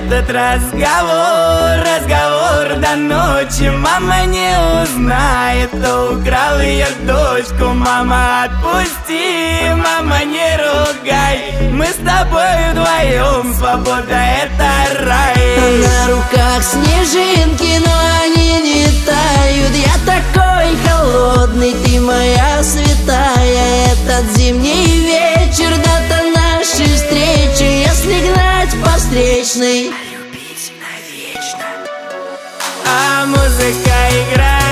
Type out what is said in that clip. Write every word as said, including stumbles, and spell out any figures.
этот разговор, разговор до ночи. Мама не узнает, кто украл ее дочку. Мама, отпусти, мама, не ругай. Мы с тобой вдвоем, свобода это рай. На руках снежинки, но они не тают. Я такой холодный, ты моя святая. Этот зимний вечер, дата нашей встречи. Если гнать по встречной, любить навечно. А музыка играет.